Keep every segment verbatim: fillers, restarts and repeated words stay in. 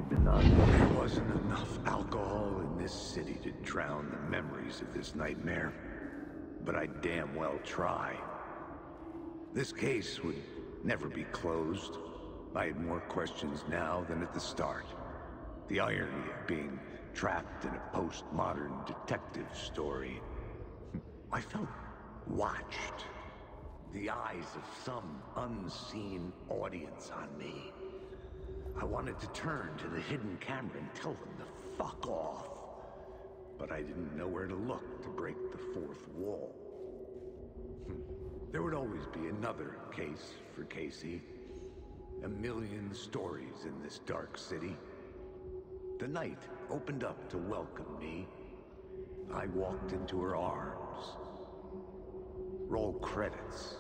There wasn't enough alcohol in this city to drown the memories of this nightmare, but I'd damn well try. This case would never be closed. I had more questions now than at the start. The irony of being trapped in a postmodern detective story. I felt watched. The eyes of some unseen audience on me. I wanted to turn to the hidden camera and tell them to fuck off. But I didn't know where to look to break the fourth wall. There would always be another case for Casey. A million stories in this dark city. The night opened up to welcome me. I walked into her arms. Roll credits.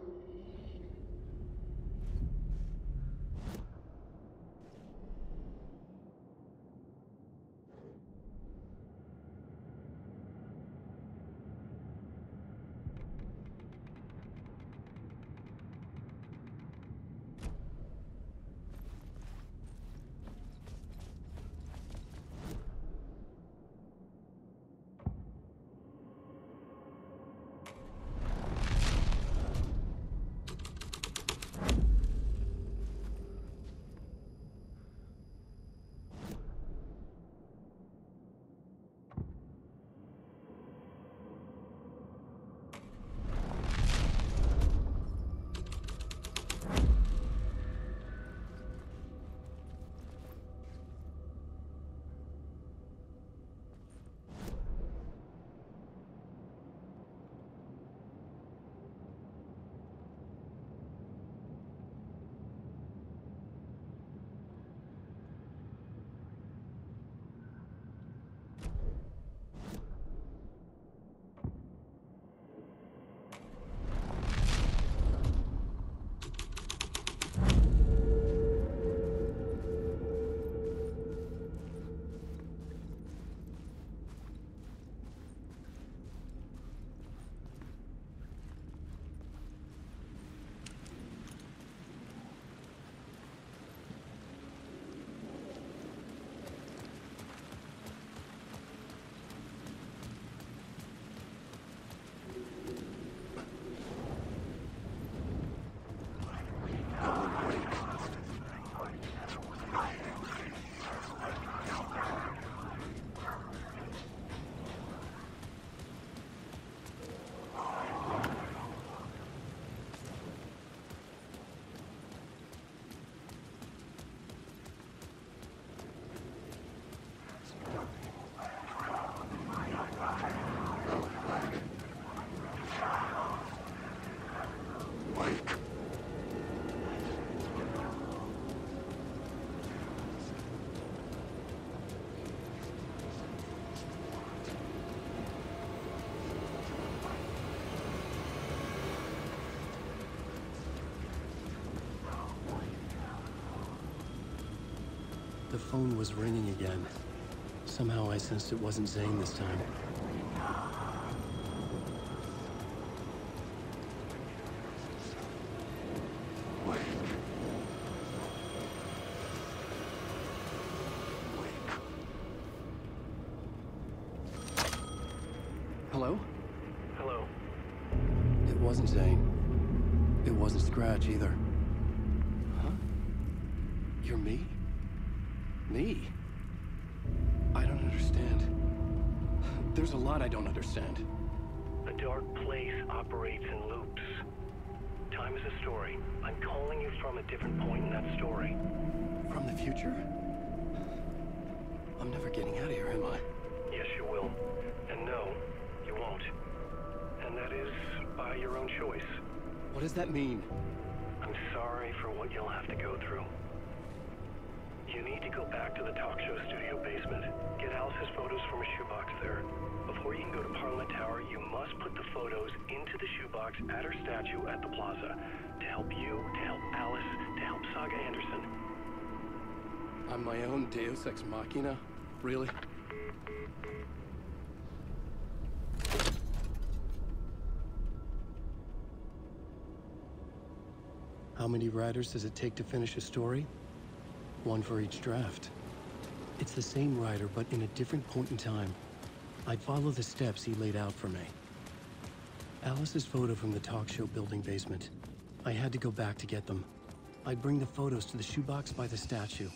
The phone was ringing again. Somehow I sensed it wasn't Zane this time. Hello? Hello. It wasn't Zane. It wasn't Scratch either. Huh? You're me? Me? I don't understand. There's a lot I don't understand. The dark place operates in loops. Time is a story. I'm calling you from a different point in that story. From the future? I'm never getting out of here, am I? Yes, you will. And no, you won't. And that is by your own choice. What does that mean? I'm sorry for what you'll have to go through. You need to go back to the Talkshow studio basement. Get Alice's photos from a shoebox there. Before you can go to Parliament Tower, you must put the photos into the shoebox at her statue at the Plaza. To help you, to help Alice, to help Saga Anderson. I'm my own Deus Ex Machina? Really? How many writers does it take to finish a story? One for each draft. It's the same rider, but in a different point in time. I'd follow the steps he laid out for me. Alice's photo from the Talkshow building basement. I had to go back to get them. I'd bring the photos to the shoebox by the statue.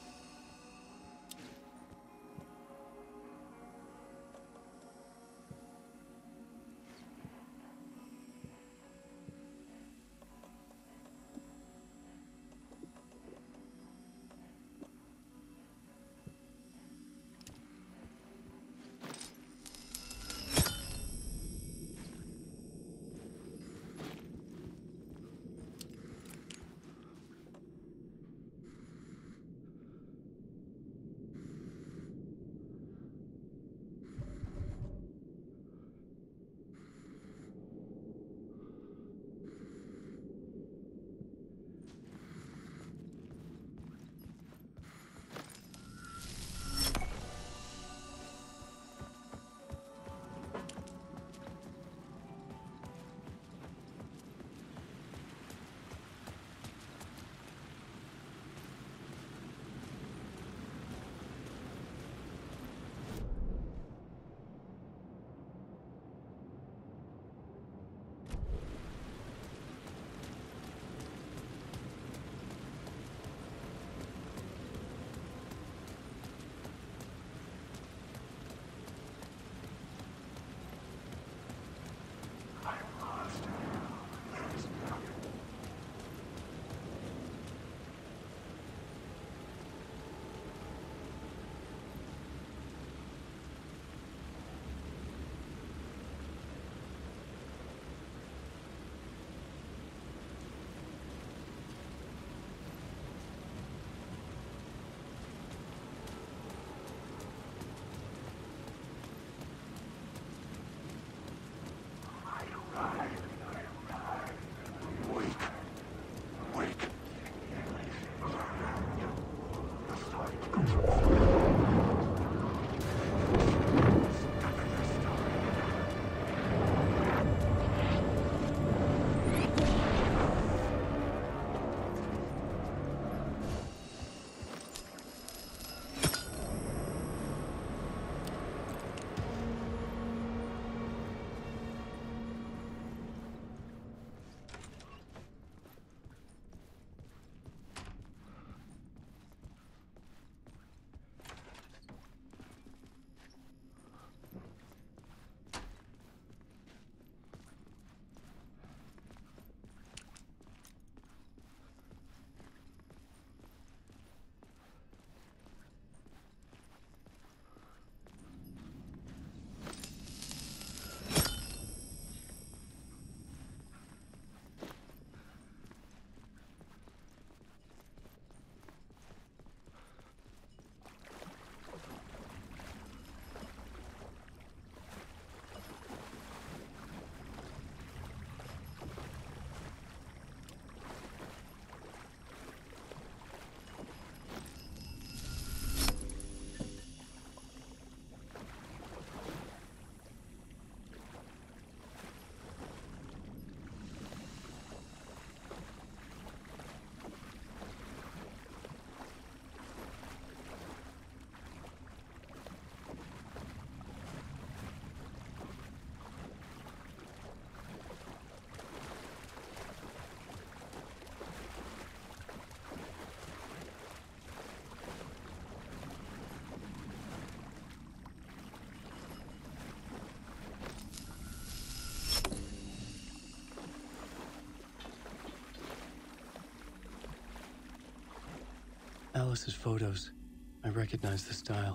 Alice's photos. I recognize the style.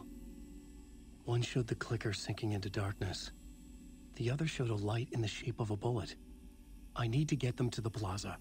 One showed the clicker sinking into darkness. The other showed a light in the shape of a bullet. I need to get them to the Plaza.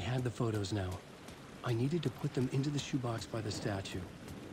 had the photos now. I needed to put them into the shoebox by the statue.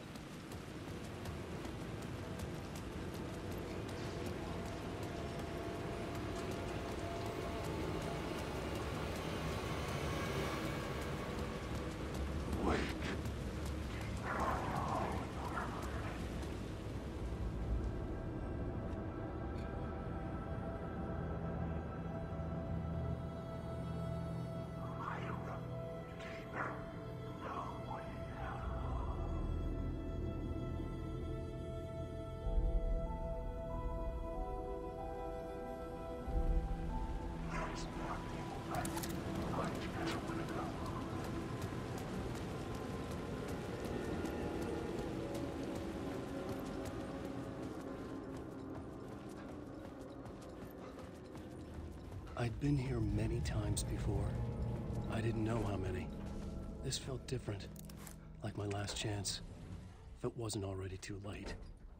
I'd been here many times before. I didn't know how many. This felt different, like my last chance, if it wasn't already too late.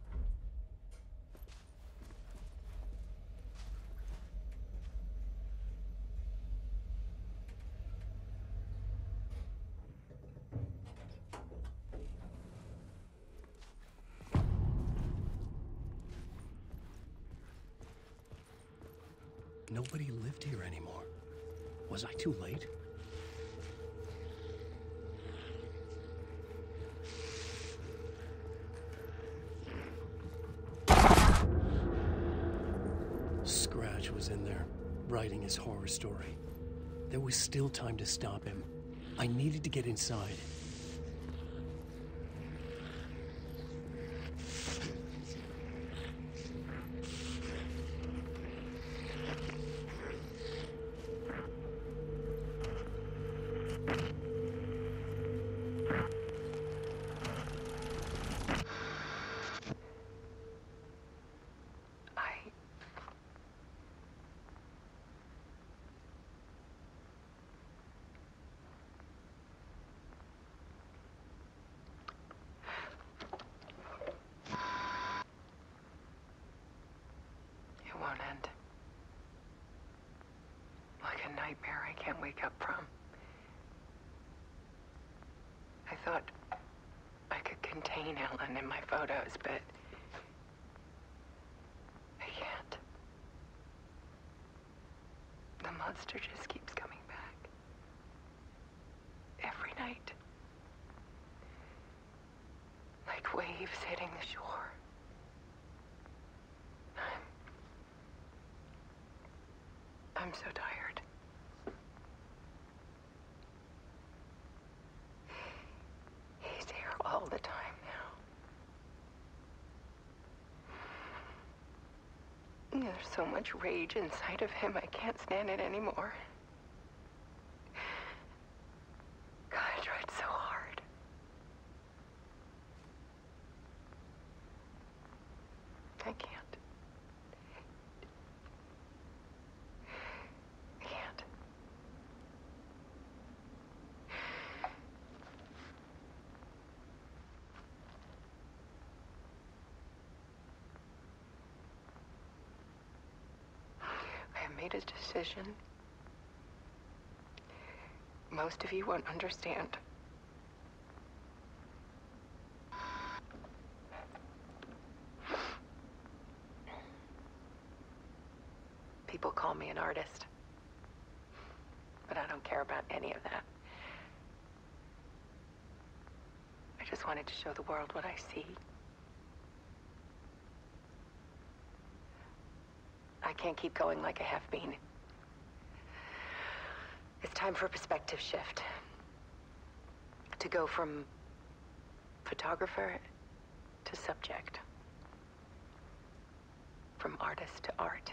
Nobody lived here anymore. Was I too late? Scratch was in there, writing his horror story. There was still time to stop him. I needed to get inside. End. Like a nightmare I can't wake up from. I thought I could contain Ellen in my photos, but I can't. The monster just keeps coming back. Every night. Like waves hitting the shore. I'm so tired. He's here all the time now. There's so much rage inside of him, I can't stand it anymore. God, I tried so hard. I can't. Made a decision. Most of you won't understand. People call me an artist, but I don't care about any of that. I just wanted to show the world what I see. I can't keep going like I have been. It's time for a perspective shift. To go from photographer to subject. From artist to art.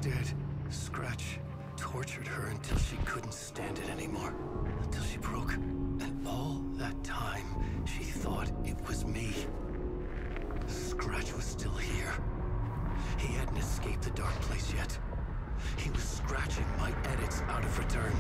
dead. Scratch tortured her until she couldn't stand it anymore. Until she broke. And all that time, she thought it was me. Scratch was still here. He hadn't escaped the dark place yet. He was scratching my edits out of return.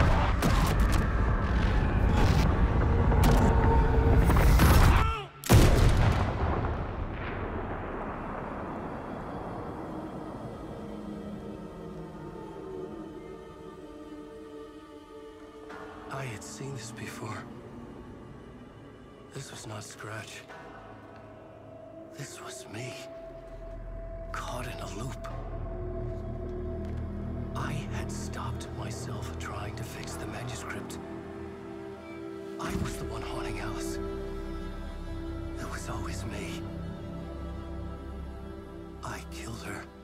I had seen this before. This was not Scratch. This was me. Caught in a loop. I had stopped myself trying to fix the manuscript. I was the one haunting Alice. It was always me. I killed her.